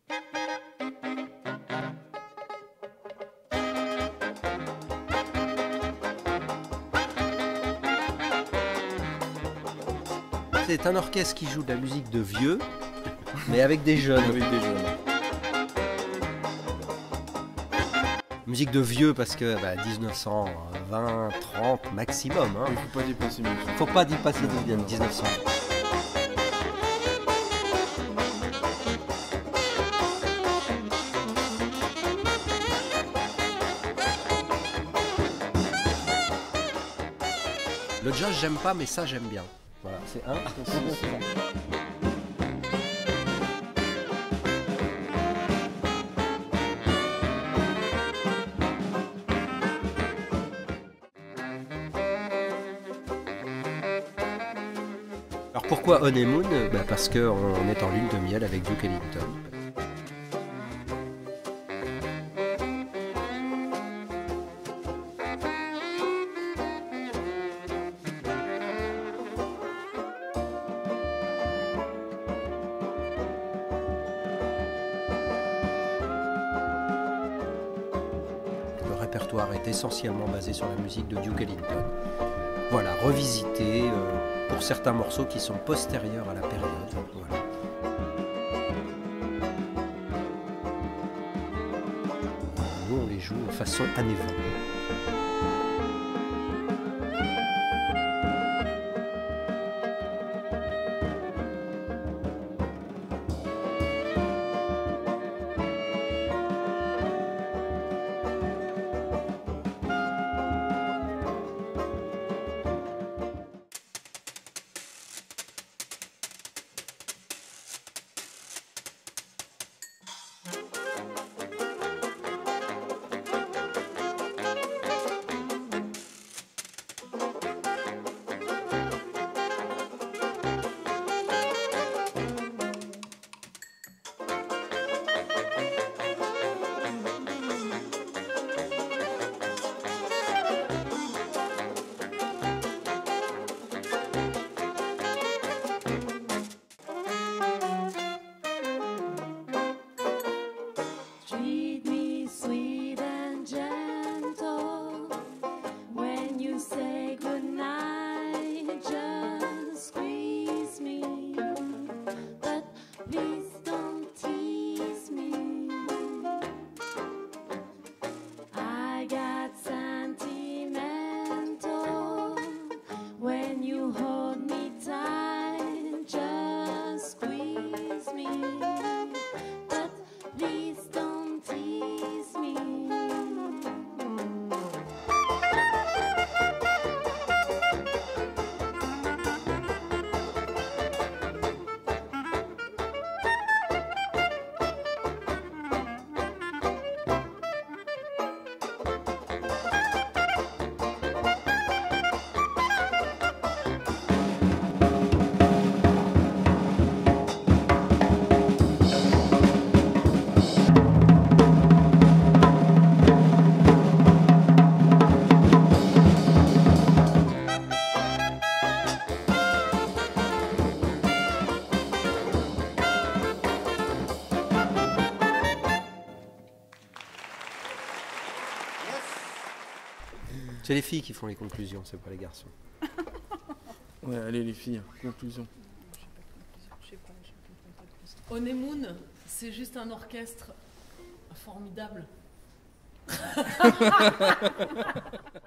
C'est un orchestre qui joue de la musique de vieux, mais avec des jeunes. Avec des jeunes. Musique de vieux parce que 1920, 30 maximum. Hein. Il faut pas dépasser 1900. Faut pas dépasser 1900. Le jazz j'aime pas, mais ça j'aime bien. Voilà, c'est un. Alors pourquoi Honeymoon? Parce qu'on est en lune de miel avec Duke Ellington. Le répertoire est essentiellement basé sur la musique de Duke Ellington. Voilà, revisité pour certains morceaux qui sont postérieurs à la période. Voilà. Nous, on les joue de façon années 20. C'est les filles qui font les conclusions, c'est pas les garçons. Ouais, allez les filles, conclusion. Honeymoon, c'est juste un orchestre formidable.